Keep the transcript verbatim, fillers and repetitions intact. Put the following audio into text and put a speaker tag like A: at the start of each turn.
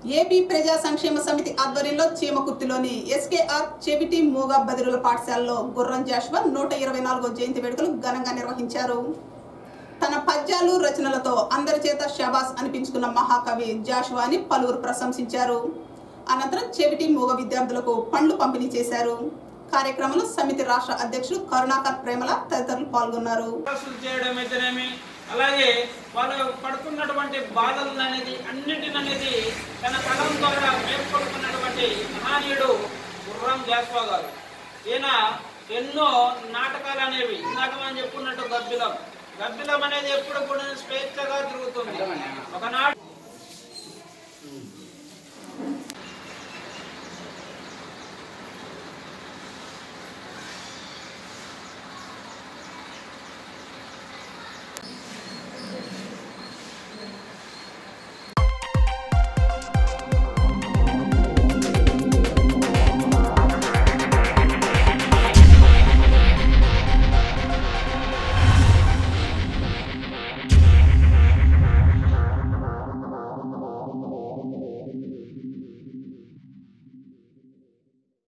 A: AP ప్రజా సంక్షేమ సమితి ఆధ్వర్యంలో చీమకుర్తిలోని ఎస్కేఆర్ చెవిటి మూగ బదిరుల పాఠశాలలో గుర్రం జాషువా నూట ఇరవై నాలుగో జయంతి వేడుకలు ఘనంగా నిర్వహించారు. తన పద్యాలు రచనలతో అందరి చేత షాబాస్ అనిపించుకున్న మహాకవి జాషువాని పలువురు ప్రశంసించారు. అనంతరం చెవిటి మూగ విద్యార్థులకు పండ్లు పంపిణీ చేశారు. కార్యక్రమంలో సమితి రాష్ట్ర అధ్యక్షులు కరుణాకర్ ప్రేమల తదితరులు పాల్గొన్నారు.
B: అలాగే వాళ్ళు పడుతున్నటువంటి బాధలు అనేది అన్నిటిననేది తన కలం ద్వారా మేల్కొల్పుకున్నటువంటి మహానీయుడు గుర్రం జాషువా గారు. ఈయన ఎన్నో నాటకాలు అనేవి ఇందాక మనం చెప్పుకున్నట్టు గబ్బిలం గబ్బిలం అనేది ఎప్పుడు కూడా స్వేచ్ఛగా తిరుగుతుంది. ఒకనాడు